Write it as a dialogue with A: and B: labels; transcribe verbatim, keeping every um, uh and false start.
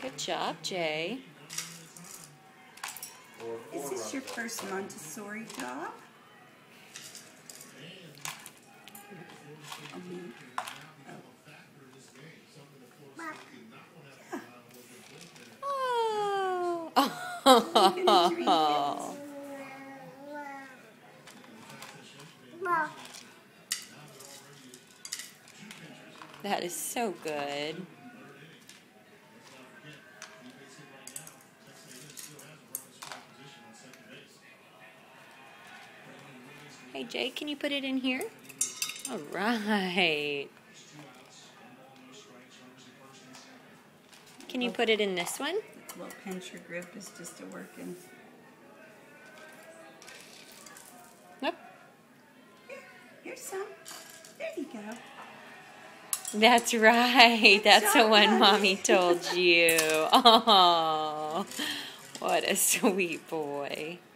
A: Good job, Jay.
B: Is this your first Montessori job? Um,
A: Oh.
B: oh.
A: That is so good. Hey, Jay, can you put it in here? All right. Can you put it in this one?
B: The little pincher grip is just a working.
A: Nope.
B: Here, here's some. There you go.
A: That's right. That's the one Mommy
B: Honey.
A: told you. Oh, what a sweet boy.